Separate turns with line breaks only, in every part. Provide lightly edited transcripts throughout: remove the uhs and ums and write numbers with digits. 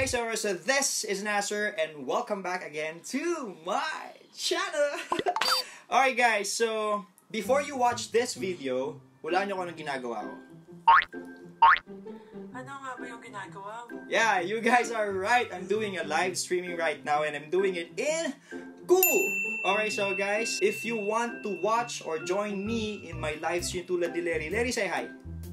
guys, so this is Nasser and welcome back again to my channel. Alright guys, so before you watch this video, wala nyo kung anong ginagawa ko.
Ano nga ba yung ginagawa mo?
Yeah, you guys are right. I'm doing a live streaming right now and I'm doing it in Kumu. Alright, so guys, if you want to watch or join me in my live stream tulad ni Larry, Larry say hi.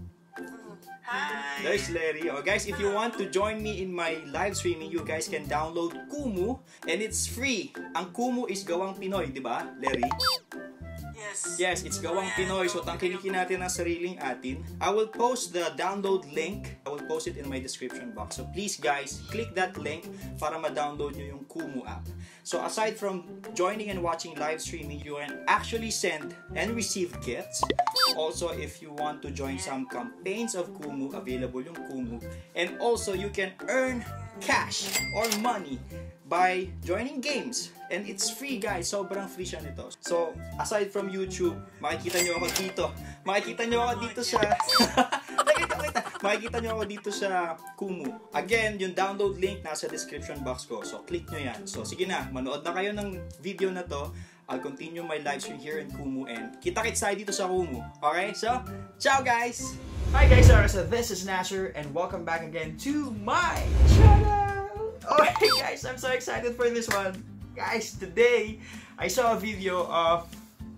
Hi!
There's Larry. Oh, guys, if you want to join me in my live streaming, you guys can download Kumu and it's free. Ang Kumu is gawang Pinoy, di ba, Larry?
Yes.
Yes, it's gawang Pinoy. So, tangkilikin natin ang sariling atin. I will post the download link. I will post it in my description box. So, please guys, click that link para ma-download nyo yung Kumu app. So, aside from joining and watching live streaming, you can actually send and receive gifts. Also, if you want to join some campaigns of Kumu, available yung Kumu. And also, you can earn cash or money by joining games. And it's free guys, sobrang free siya nito. So, aside from YouTube, makikita nyo ako dito. Makikita nyo ako dito sa... Makikita nyo ako dito sa Kumu. Again, yung download link nasa description box ko. So, click nyo yan. So, sige na, manood na kayo ng video na to. I'll continue my live stream here in Kumu and kita-kits tayo dito sa Kumu. Okay? So, ciao guys! Hi guys, so this is Nasser and welcome back again to my channel! Okay guys, I'm so excited for this one. Guys, today, I saw a video of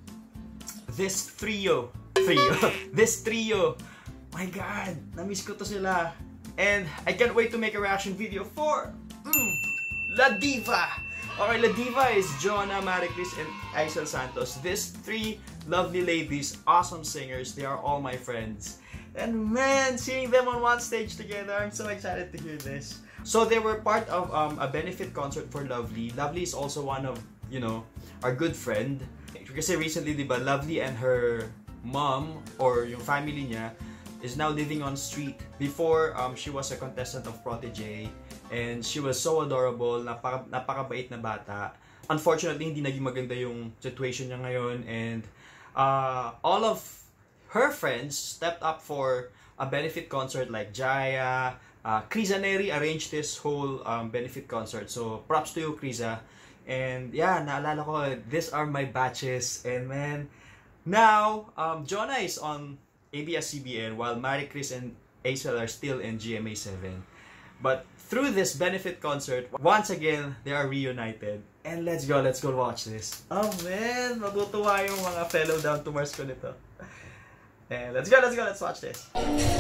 this trio. This trio. My God, na-miss ko to sila. And I can't wait to make a reaction video for La Diva. Okay, La Diva is Jonah, Maricris, and Aisel Santos. These three lovely ladies, awesome singers. They are all my friends. And man, seeing them on one stage together, I'm so excited to hear this. So they were part of a benefit concert for Lovely. Lovely is also one of, you know, our good friend. Kasi recently, diba, Lovely and her mom, or yung family niya, is now living on street. Before, she was a contestant of Protégé, and she was so adorable, napakabait na bata. Unfortunately, hindi naging maganda yung situation niya ngayon, and all of her friends stepped up for a benefit concert like Jaya. Kriza Neri arranged this whole benefit concert. So, props to you, Kriza. And yeah, naalala ko, these are my batches. And man, now, Jonah is on ABS-CBN while Maricris and Aisel are still in GMA7. But through this benefit concert, once again, they are reunited. And let's go watch this. Oh man, matutuwa yung mga fellow Down to Mars ko nito. And let's watch this.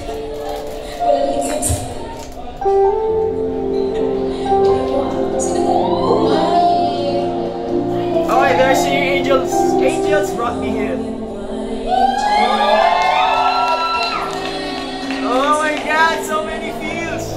Oh, there are singing angels. Angels brought me here. Oh my God, so many feels.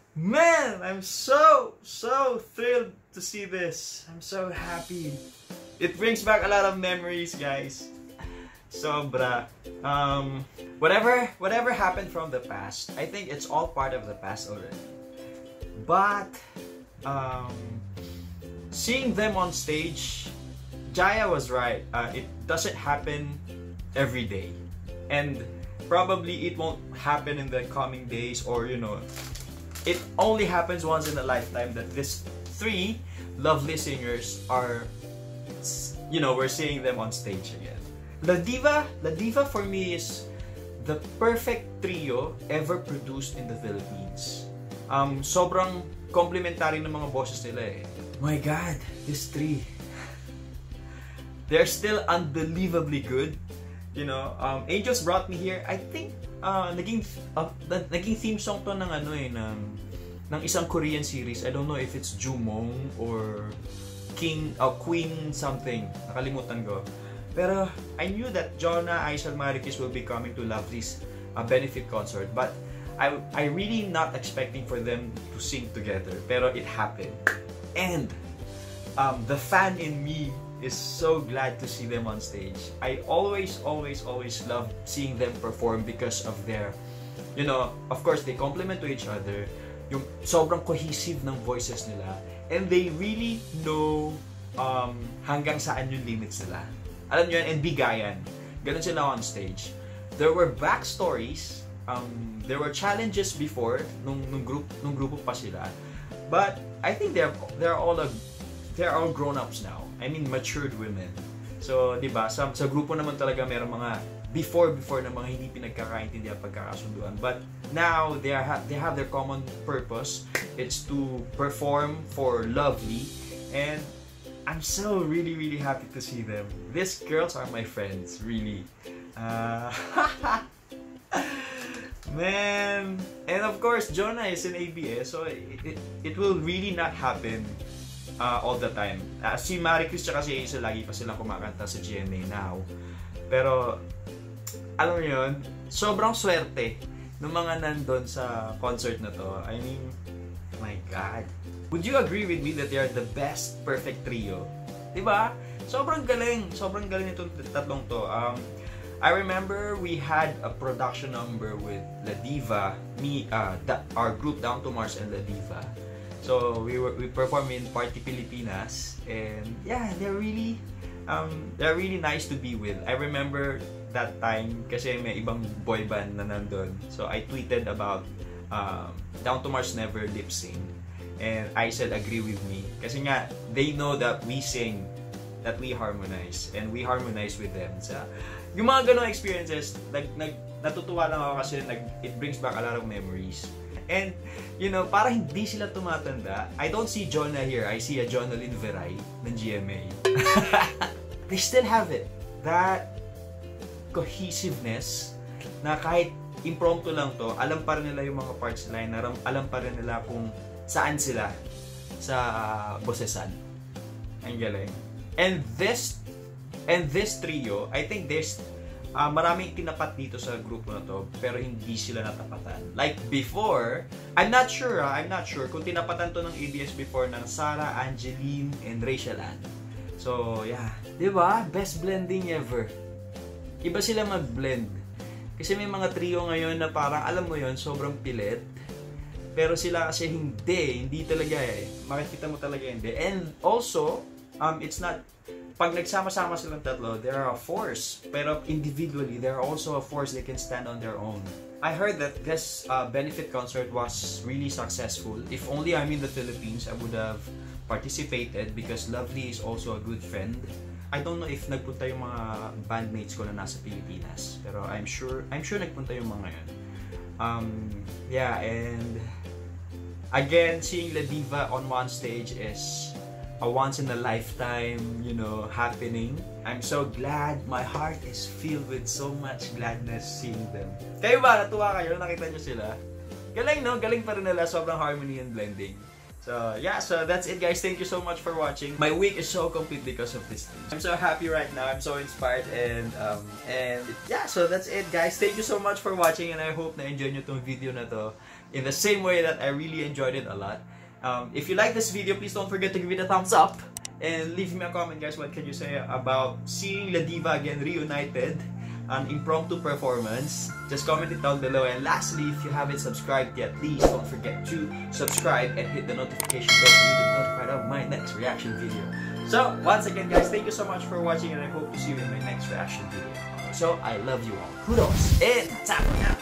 Man, I'm so thrilled to see this. I'm so happy. It brings back a lot of memories, guys. Sobra. Whatever happened from the past, I think it's all part of the past already. But seeing them on stage, Jaya was right. It doesn't happen every day, and probably it won't happen in the coming days, or it only happens once in a lifetime that these three lovely singers are, we're seeing them on stage again. La Diva for me is the perfect trio ever produced in the Philippines. Sobrang complementary ng mga boses nila eh. My God, these three. They're still unbelievably good. Angels Brought Me Here, I think naging theme song to ng isang Korean series. I don't know if it's Jumong or Queen something. Nakalimutan ko. Pero I knew that Jonah, Aisal Marikis will be coming to Lovely's benefit concert, but I really not expecting for them to sing together. Pero it happened. And the fan in me is so glad to see them on stage. I always love seeing them perform because of their, of course, they complement to each other. Yung sobrang cohesive ng voices nila. And they really know hanggang saan yung limits nila. Alam nyo yan, and bigayan. Ganun sila on stage. There were backstories. There were challenges before nung grupo pa sila. But I think they're all grown-ups now. I mean, matured women. So, di ba, sa grupo naman talaga mayroong mga before na mga hindi pinagkakaintindihan, pagkakasunduan. But now, they have their common purpose. It's to perform for Lovely. And I'm so really happy to see them. These girls are my friends, really. Man! And of course, Jonah is in ABS, so it will really not happen all the time. Si Maricruz tsaka si Hazel lagi pa silang kumakanta sa GMA now. Pero, alam mo yun, sobrang swerte ng mga nandun sa concert na to. I mean, my God. Would you agree with me that they are the best perfect trio? Diba? Sobrang galing itong tatlong to. I remember we had a production number with La Diva, our group Down to Mars and La Diva. So we performed in Party Pilipinas, and yeah, they're really nice to be with. I remember that time kasi may ibang boy band na nandun. So I tweeted about Down to Mars never lip sync, and I said agree with me kasi nga they know that we sing, that we harmonize, and we harmonize with them. So yung mga ganong experiences, natutuwa lang ako kasi it brings back a lot of memories. And, para hindi sila tumatanda, I don't see Jonah here. I see a Jonalyn Veray ng GMA. They still have it. That cohesiveness na kahit impromptu lang to, alam pa rin nila yung mga parts nila, alam pa rin nila kung saan sila sa bosesan. Ang galing. And this trio, I think there's maraming tinapat dito sa grupo na to, pero hindi sila natapatan. Like before, I'm not sure kung tinapatan to ng ABS before ng Sarah, Angeline, and Rachel Ann. So, yeah. Diba? Best blending ever. Iba sila mag-blend. Kasi may mga trio ngayon na parang, alam mo yon, sobrang pilit. Pero sila kasi hindi talaga eh. Makikita mo talaga hindi. And also, it's not, pag nagsama-sama silang tatlo, they're a force. Pero individually, they're also a force. They can stand on their own. I heard that this benefit concert was really successful. If only I'm in the Philippines, I would have participated because Lovely is also a good friend. I don't know if nagpunta yung mga bandmates ko na nasa Pilipinas. Pero I'm sure nagpunta yung mga yun. Yeah, and again, seeing La Diva on one stage is a once in a lifetime, happening. I'm so glad. My heart is filled with so much gladness seeing them. Kayo ba? Natuwa kayo? Nakita nyo sila? Galing, no? Galing pa rin nila. Sobrang harmony and blending. So, yeah. So, that's it, guys. Thank you so much for watching. My week is so complete because of this thing. I'm so happy right now. I'm so inspired. And yeah. So, that's it, guys. Thank you so much for watching. And I hope na-enjoy nyo tong video na to. in the same way that I really enjoyed it a lot. If you like this video, please don't forget to give it a thumbs up. And leave me a comment, guys. What can you say about seeing La Diva again reunited? An impromptu performance? Just comment it down below. And lastly, if you haven't subscribed yet, please don't forget to subscribe and hit the notification bell for you to be notified of my next reaction video. So, once again, guys, thank you so much for watching, and I hope to see you in my next reaction video. So, I love you all. Kudos and tap out.